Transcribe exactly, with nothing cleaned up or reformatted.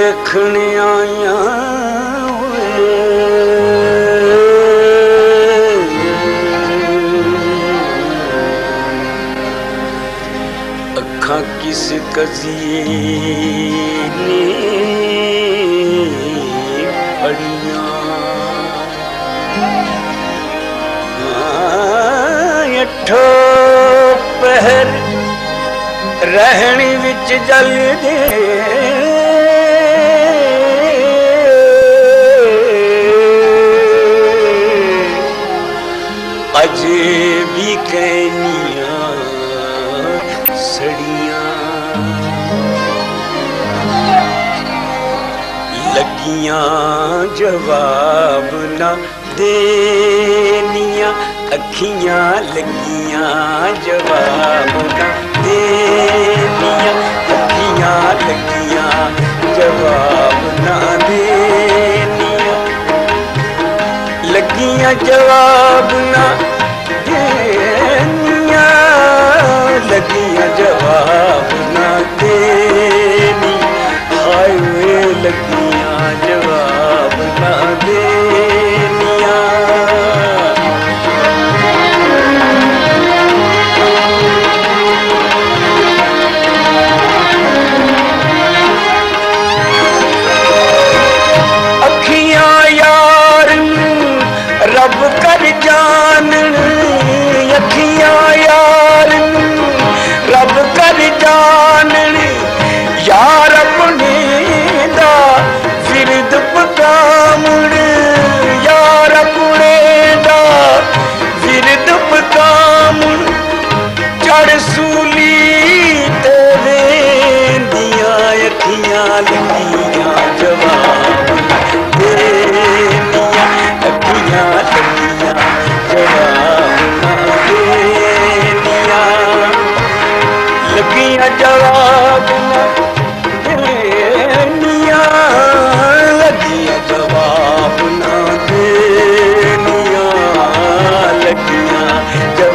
देखने आया अखा किस कजिए ने फड़िया अठो पहर रहन विच जल दे अजे भी कहनिया सड़िया लगिया जवाब ना देनिया अखियां लगिया जवाब ना देनिया अखियां लगिया जवाब ना देनिया लगिया जवाब ना देनिया लगिया जवाब ना देनी हाय वे लगिया जवाब ना देनिया रब कर जान अखियां यार रब कर जान यार अपने दा फिरद पकामण यार अपने दा फिरद पकामण चढ़ सूली ते वेंदियां अखियां लगियां जवाब देनिया अखियां लगियां जवाब ना देनिया लगियां जवाब ना देनिया लगियां जवाब ना देनिया लगियां